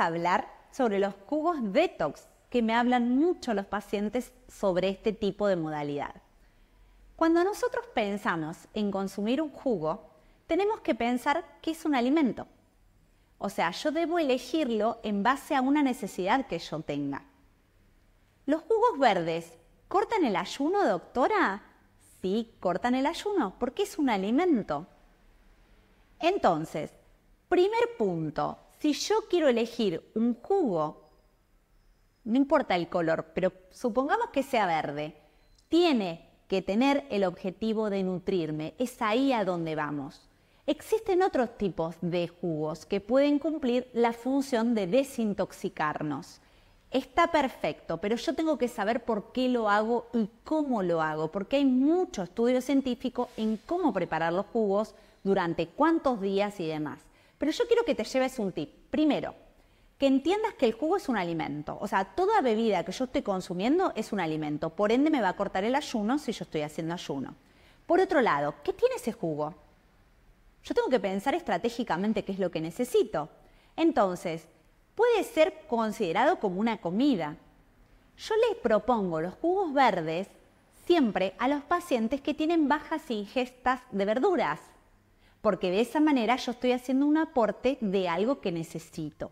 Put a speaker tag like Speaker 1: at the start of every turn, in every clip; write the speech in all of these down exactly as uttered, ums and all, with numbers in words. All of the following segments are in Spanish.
Speaker 1: a hablar sobre los jugos detox, que me hablan mucho los pacientes sobre este tipo de modalidad. Cuando nosotros pensamos en consumir un jugo, tenemos que pensar que es un alimento. O sea, yo debo elegirlo en base a una necesidad que yo tenga. ¿Los jugos verdes cortan el ayuno, doctora? Sí, cortan el ayuno, porque es un alimento. Entonces, primer punto, si yo quiero elegir un jugo, no importa el color, pero supongamos que sea verde, tiene que tener el objetivo de nutrirme, es ahí a donde vamos. Existen otros tipos de jugos que pueden cumplir la función de desintoxicarnos. Está perfecto, pero yo tengo que saber por qué lo hago y cómo lo hago, porque hay mucho estudio científico en cómo preparar los jugos, durante cuántos días y demás. Pero yo quiero que te lleves un tip. Primero, que entiendas que el jugo es un alimento. O sea, toda bebida que yo estoy consumiendo es un alimento. Por ende, me va a cortar el ayuno si yo estoy haciendo ayuno. Por otro lado, ¿qué tiene ese jugo? Yo tengo que pensar estratégicamente qué es lo que necesito. Entonces, puede ser considerado como una comida. Yo les propongo los jugos verdes siempre a los pacientes que tienen bajas ingestas de verduras, porque de esa manera yo estoy haciendo un aporte de algo que necesito.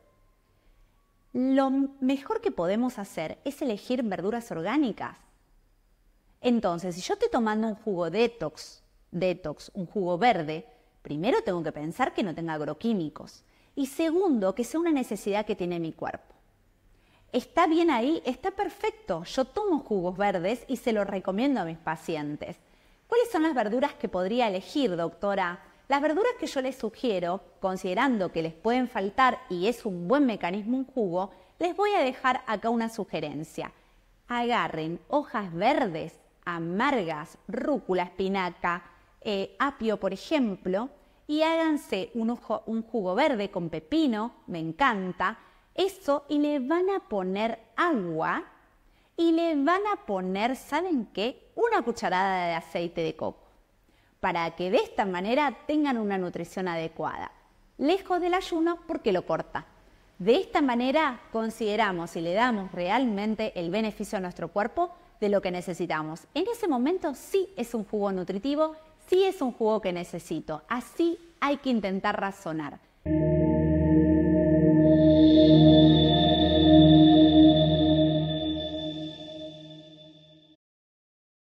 Speaker 1: Lo mejor que podemos hacer es elegir verduras orgánicas. Entonces, si yo estoy tomando un jugo detox, detox, un jugo verde, primero tengo que pensar que no tenga agroquímicos. Y segundo, que sea una necesidad que tiene mi cuerpo. ¿Está bien ahí? Está perfecto. Yo tomo jugos verdes y se los recomiendo a mis pacientes. ¿Cuáles son las verduras que podría elegir, doctora? Las verduras que yo les sugiero, considerando que les pueden faltar y es un buen mecanismo un jugo, les voy a dejar acá una sugerencia. Agarren hojas verdes, amargas, rúcula, espinaca, eh, apio, por ejemplo, y háganse un, ojo, un jugo verde con pepino, me encanta, eso, y le van a poner agua y le van a poner, ¿saben qué? Una cucharada de aceite de coco, para que de esta manera tengan una nutrición adecuada, lejos del ayuno porque lo corta. De esta manera consideramos y le damos realmente el beneficio a nuestro cuerpo de lo que necesitamos. En ese momento sí es un jugo nutritivo, sí es un jugo que necesito. Así hay que intentar razonar.